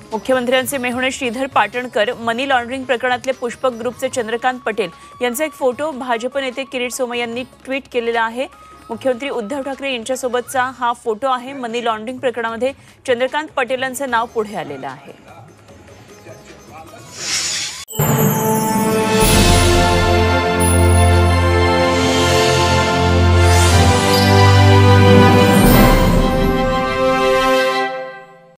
मुख्यमंत्र्यांचे मेहुणे Shridhar Patankar money laundering प्रकरणातले पुष्पक ग्रुपचे चंद्रकांत पटेल यांचा एक फोटो भाजप नेते किरीट सोमय्या यांनी ट्विट केलेला आहे। मुख्यमंत्री उद्धव ठाकरे यांच्यासोबतचा हा फोटो आहे। मनी लॉन्ड्रिंग प्रकरणामध्ये चंद्रकांत पटेलांचे नाव पुढे आलेलं आहे।